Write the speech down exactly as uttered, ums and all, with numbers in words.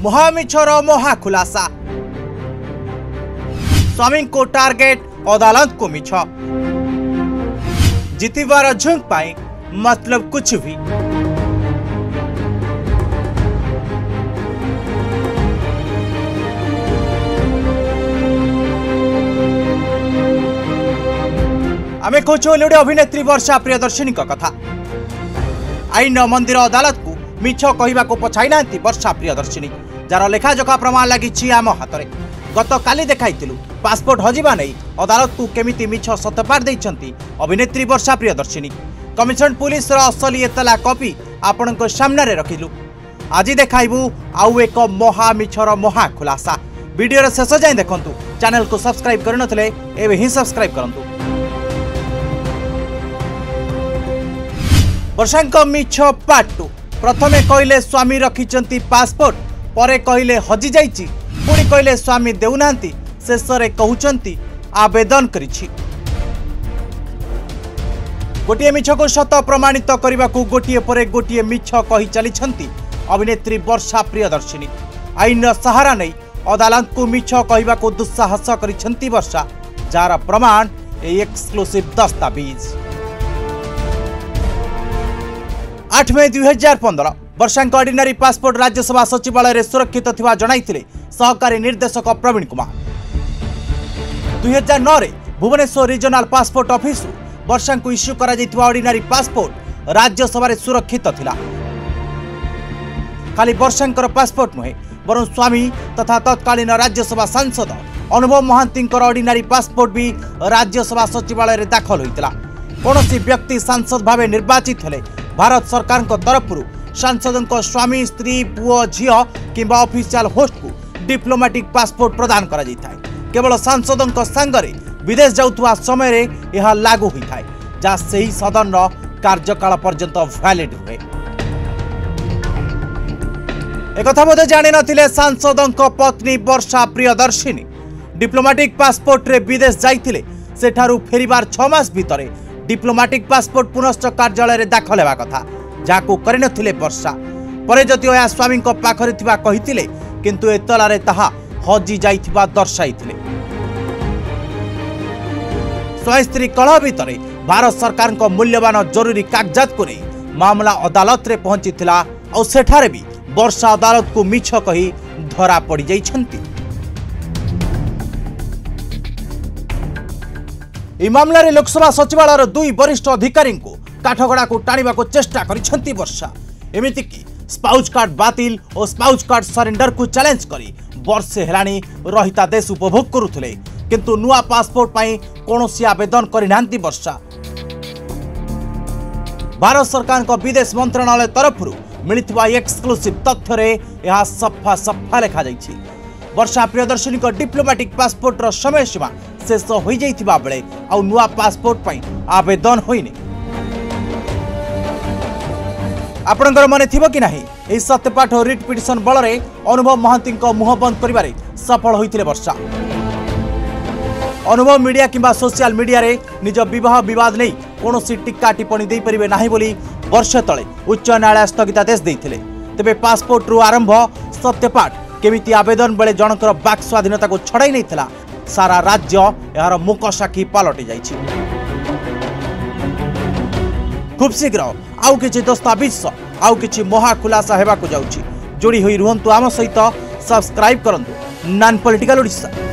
महामिछर महाखुलासा स्वामी को टार्गेट अदालत को मिछ जितबार झुंक पाए मतलब कुछ भी। आमे कहूँ ओलिउड अभिनेत्री वर्षा प्रियदर्शिनी कथा। आईन मंदिर अदालत को मिछ कहवा को पछाई ना वर्षा प्रियदर्शिनी जार लेखाजोखा प्रमाण लगी आम हाथ में। गत काली देखाइलु पासपोर्ट हजिबा नहीं अदालत को केमिति मिछ सत्यपाठ देइछंती अभिनेत्री वर्षा प्रियदर्शिनी। कमिशन पुलिस असली एतला कॉपी आपण सामने रखिलु। आज देखाइबू आउ एक महा मिछर महा खुलासा। वीडियो शेष जाए देखंतु। चैनल को सब्सक्राइब करनथले एबे ही सब्सक्राइब करंतु। वर्षांक मिछ पार्ट टू। प्रथमे कहले स्वामी रखिचंती पासपोर्ट, परे कहले हजि जाइछि, पुणी कहले स्वामी देउनांती, शेषरे कहउचंती आवेदन करिछि। गोटिए मिछ को सत प्रमाणित करने को गोटिए परे गोटिए मिछ कही चली अभिनेत्री वर्षा प्रियदर्शिनी। आईन सहारा नहीं अदालत को मिछ कहवा को दुस्साहस करिसेंती वर्षा, जार प्रमाण ए एक्सक्लूसिव दस्तावेज। आठ मई दुई हजार पंद्रह वर्षा ऑर्डिनरी पासपोर्ट राज्यसभा सचिवालय सुरक्षित थिबा जणाइथिले सहकारी निर्देशक प्रवीण कुमार। दुई हजार नौ भुवनेश्वर रिजनाल पासपोर्ट ऑफिस वर्षा को इश्यू करा जाइथिबा ऑर्डिनरी पासपोर्ट राज्यसभा सुरक्षित थिला। खाली वर्षांकर पासपोर्ट नुहे बरं स्वामी तथा तत्कालीन राज्यसभा सांसद अनुभव महांती ऑर्डिनरी पासपोर्ट भी राज्यसभा सचिवालय दाखल होइतिला। कौनसी व्यक्ति सांसद भावे निर्वाचित हेले भारत सरकार तरफ सांसद स्वामी स्त्री पुओ झील किंबा ऑफिशियल होस्ट को डिप्लोमेटिक पासपोर्ट प्रदान करा जाइथाय। केवल सांसद सांगरे विदेश जाउथुवा समय यह लागू होइथाय, जा सही सदन कार्यकाल पर्यंत वैलिड हुए। एक बोधे जानि नथिले सांसद पत्नी वर्षा प्रियदर्शिनी डिप्लोमेटिक पासपोर्ट रे विदेश जाइथिले। सेठारु फेरिबार छह मास भितरे डिप्लोमेटिक पासपोर्ट पुनश्च कार्यालय दाखल हेबा कथा, जाको करिनथिले वर्षा। परे जदिओ या स्वामी पाखरे थिबा कहिथिले, किंतु एतलारे ताहा हजि जाइथिबा दर्शाइथिले। स्वामी स्त्री कलह भितरे भारत सरकार को मूल्यवान जरूरी कागजात को नहीं मामला अदालत रे पहुंचीथिला और सेठारे भी वर्षा अदालत को मिछ कही धरा पड़ी जाइछंती। ई मामला रे लोकसभा सचिवालय दुई वरिष्ठ अधिकारी को काठगड़ा को टाणिबा को चेष्टा करिछंती वर्षा। एमिति कि स्पाउज कार्ड बातिल और स्पाउज कार्ड सरेंडर को चैलेंज करी वर्षे हेलानी रहिता देश उपभोग करुथले, किंतु नुआ पासपोर्ट पाई कोनोसी आवेदन करिनांती वर्षा। भारत सरकार को विदेश मंत्रालय तरफ मिलिथिबा एक्सक्लूसिव तथ्य रे यह सफा सफा लिखा जाइछि। वर्षा प्रियदर्शिनी को डिप्लोमेटिक पासपोर्ट रो समय सीमा शेष हो जाइथिबा बेले आ नुआ पासपोर्ट पाई आवेदन होइने। आपणकर मन थिबो कि नाही एही सत्यपाठ और रिट पिटिशन बल रे अनुभव महांती मुह बंद करिबारे सफल होइथिले वर्षा। अनुभव मीडिया किंबा सोशल मीडिया रे निज विवाह विवाद नहीं कोनोसी टिक्का टिप्पणी दे परिबे नाही बोली वर्ष तले उच्च न्यायालय स्थगितादेश देइथिले। तेबे पासपोर्ट रु आरंभ सत्यपाठ केमिति आवेदन बेले जनकर बाक स्वाधीनता को छड़ाई नहीं सारा राज्य यार मुक साक्षी पलटि जाइछि। खूब शीघ्र आउ किछि दस्तावेज आउ किछि महा खुलासा हेबा को जाउछि। जोड़ी होई रुहंतु आम सहित सब्सक्राइब करंतु नान पॉलिटिकल ओडिशा।